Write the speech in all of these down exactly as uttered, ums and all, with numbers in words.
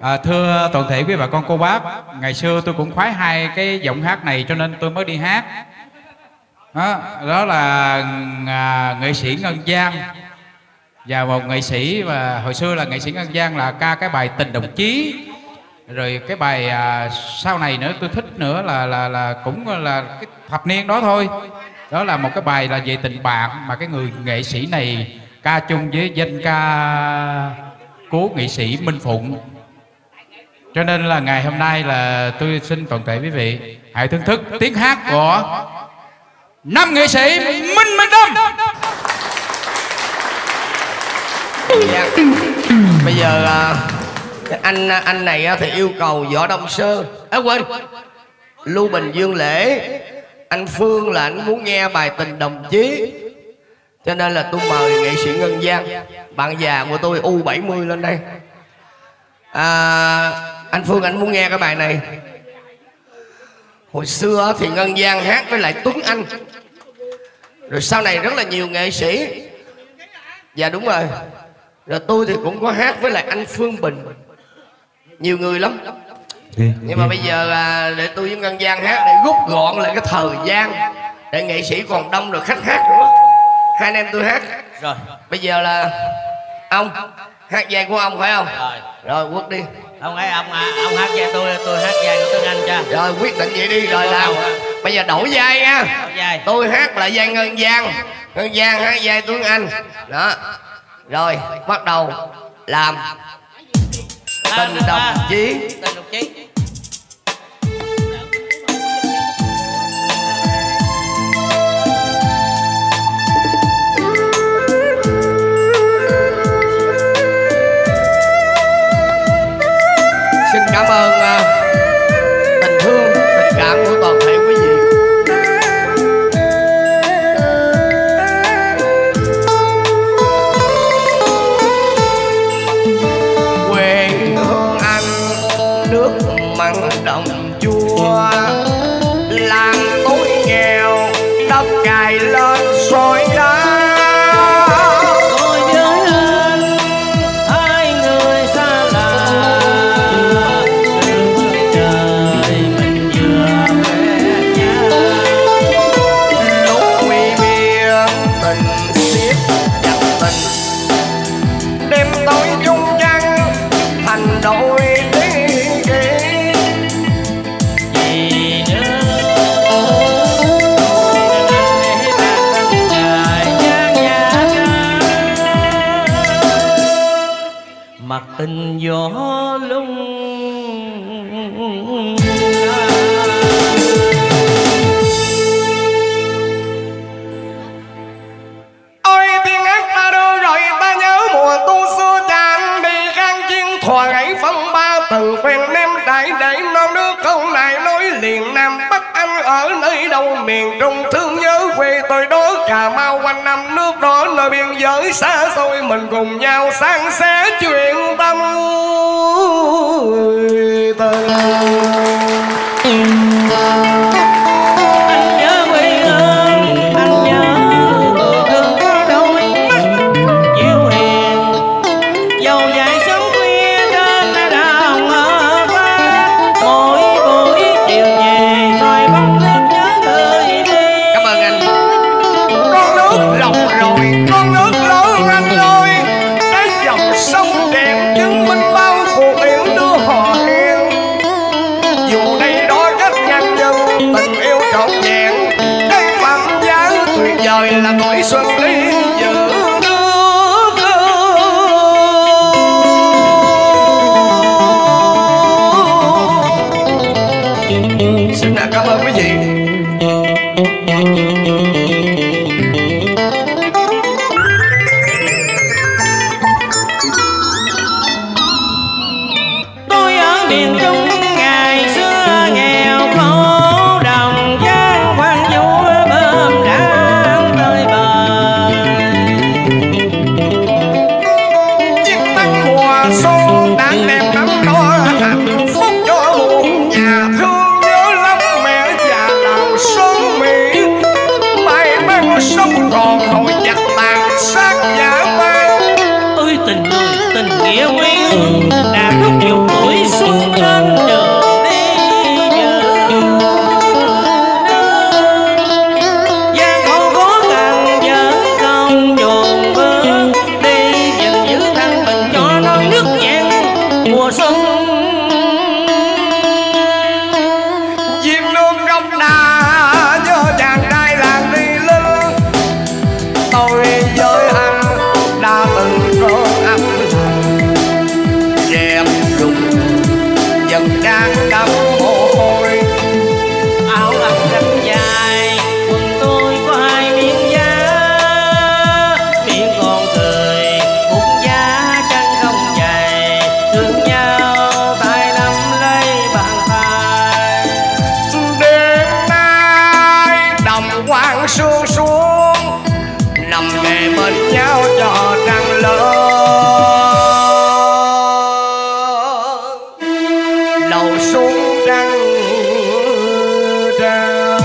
À, thưa toàn thể quý bà con cô bác, ngày xưa tôi cũng khoái hai cái giọng hát này cho nên tôi mới đi hát. Đó, đó là à, nghệ sĩ Ngân Giang và một nghệ sĩ mà hồi xưa là nghệ sĩ Ngân Giang là ca cái bài Tình Đồng Chí. Rồi cái bài à, sau này nữa tôi thích nữa là là là cũng là cái thập niên đó thôi. Đó là một cái bài là về tình bạn mà cái người nghệ sĩ này ca chung với danh ca cố nghệ sĩ Minh Phụng. Cho nên là ngày hôm nay là tôi xin toàn thể quý vị hãy thưởng thức tiếng hát của năm nghệ sĩ Minh Minh Tâm. Dạ. Bây giờ anh anh này thì yêu cầu Võ Đông Sơn. À quên, Lưu Bình Dương Lễ. Anh Phương là anh muốn nghe bài Tình Đồng Chí, cho nên là tôi mời nghệ sĩ Ngân Giang, bạn già của tôi U bảy mươi lên đây. À, anh Phương anh muốn nghe cái bài này. Hồi xưa thì Ngân Giang hát với lại Tuấn Anh, rồi sau này rất là nhiều nghệ sĩ. Dạ đúng rồi. Rồi tôi thì cũng có hát với lại anh Phương Bình, nhiều người lắm. Nhưng mà bây giờ à, để tôi với Ngân Giang hát để rút gọn lại cái thời gian, để nghệ sĩ còn đông rồi khách hát nữa. Hai anh em tôi hát. Rồi bây giờ là ông hát vai của ông phải không? Rồi rồi quất đi. Ông ấy ông ông hát vai tôi, tôi hát vai của Tuấn Anh cho. Rồi quyết định vậy đi rồi làm. Bây giờ đổi vai nha. Đổi vai. Tôi hát lại vai Ngân Giang, Ngân Giang hát vai Tuấn Anh. Đó. Rồi bắt đầu làm. Tình Đồng Chí. Tình Đồng Chí. Xin cảm ơn uh, tình thương, tình cảm của toàn thể quý vị. Quê hương anh nước mặn đồng chua, làng tối nghèo đất cày lên soi đá. Tình gió lung ôi tiếng hát ta đưa rồi ta nhớ mùa tu xưa cha anh đi khang chiến thòa gãy phong ba từng quen ném đại để non nước câu này nói liền Nam Bắc Anh ở nơi đâu miền Trung thương nhớ quê tôi đó Cà Mau quanh năm nước đó nơi biên giới xa xôi mình cùng nhau san sẻ chuyện tâm tình. Anh nhớ quê hương, anh nhớ người thương có đôi mắt dịu hiền, dầu dài sống khuya trên đào ngơ vác, mỗi buổi chiều về soi bóng nước nhớ người đi. Cảm ơn anh. Con nước lòng rồi, con nước lớn anh ơi, cái dòng sông đẹp chứng minh bao cuộc yêu đưa họ hẹn. Dù đây đó cách nhanh nhưng tình yêu trọn vẹn, cái phẩm giá tuyệt vời là tuổi xuân đi giữ nước. Xin cảm ơn quý vị. Tôi ở miền Trung ngày xưa nghèo khổ, đồng gian quan vua bơm đạn tới bờ. Chiếc nắng mùa xuân đã đem nắng đó hạnh phúc cho muôn nhà thương nhớ lắm mẹ già làng son Mỹ. Mai mang sông còn hồi giặc tàn sát dã man. Ơi tình người tình nghĩa quê hương đã rất nhiều tuổi mùa xuân. Diêm nương góc đà nhớ chàng trai làng đi lưng. Tôi với anh đã từng cơn âm thầm dẹp rụng dần đang đắm mồ hôi. Áo ấm rách dài quần tôi có hai miếng giá, miếng còn cười bút giá chân không dày, thương nhau tay nắm lấy bàn tay. Đêm nay đồng quang sương xuống nằm kề bên nhau cho trăng lớn. Đầu xuống trăng trao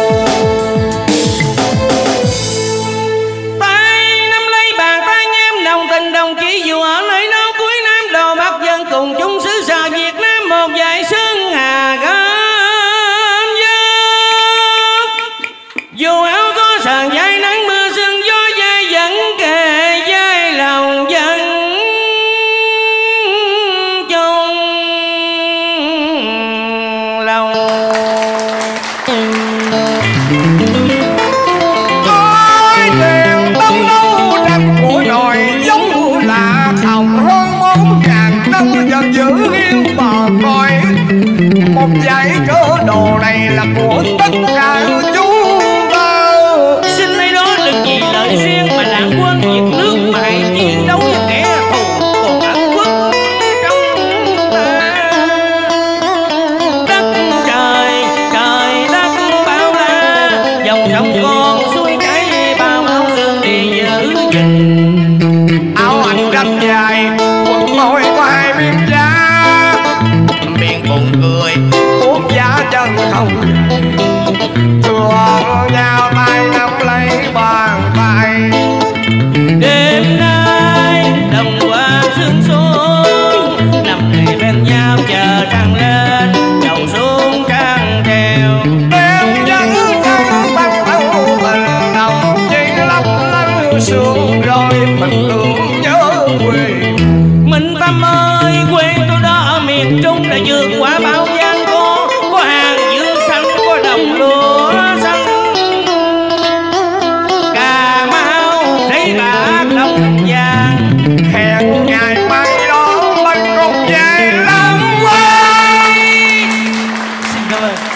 Tay nắm lấy bàn tay em đồng tình đồng chí, dù ở nơi nào cuối Nam Đồ Bắc dân cùng chung xứ sở Việt Nam, một dải sơn hà gom dốc. Dù áo có sàn dài nắng mưa sương gió dây vẫn kề vai lòng dân chung lòng. Ôi đèn tấm nâu tranh của nồi giống là hồng hơn bốn ngàn năm vẫn giữ yên bờ cõi. Một dải cớ đồ này là của tất cả chúng ta. Xin lấy đó đừng vì lợi riêng mà lãng quên việc nước mà hãy chiến đấu với kẻ thù còn ẩn quốc trong ta. Đất trời trời đất bao la, dòng sông con suối chảy bao máu xương đi giữ gìn. Áo anh rách dài quần tôi có hai miếng giá, miệng cùng cười uống giá chân không thương nhau tay nắm lấy bàn tay. Đêm nay đồng qua sương xuống nằm kề bên nhau chờ trăng lên, đầu xuống trăng treo. Đêm vắng trăng băng thâu tình đồng chỉ lấp lánh sương rồi mình tưởng nhớ quê. Minh Tâm ơi, quê tôi đó ở miền Trung đã vượt qua bao gian khó, có hàng dương xanh, có đồng lúa xanh. Cà Mau thấy bà đồng vàng, Hẹn ngày mai đó mình cùng về Lâm Quê. xin cảm ơn.